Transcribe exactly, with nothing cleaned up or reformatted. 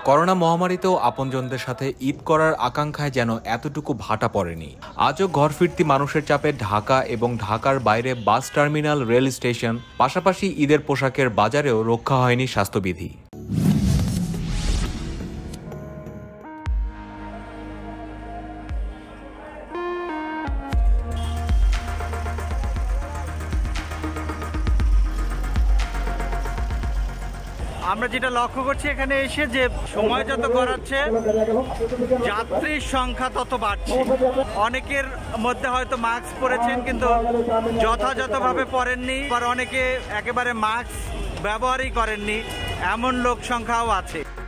Corona মহামারীতেও আপনজনদের সাথে ঈদ করার আকাঙ্ক্ষায় যেন এতটুকু ভাটা পড়েনি। আজও ঘর ফিরতি মানুষের চাপে ঢাকা এবং ঢাকার বাইরে বাস টার্মিনাল, রেল স্টেশন, পাশাপাশি ঈদের পোশাকের বাজারেও রক্ষা হয়নি স্বাস্থ্যবিধি। আমরা যেটা লক্ষ্য করছি এখানে এসে যে সময় যত গড়াচ্ছে যাত্রীর সংখ্যা তত বাড়ছে। অনেকের মধ্যে হয়তো মাস্ক পরেছেন কিন্তু যথাযথভাবে পরেননি, আবার অনেকে একেবারে মাস্ক ব্যবহারই করেননি, এমন লোক সংখ্যাও আছে।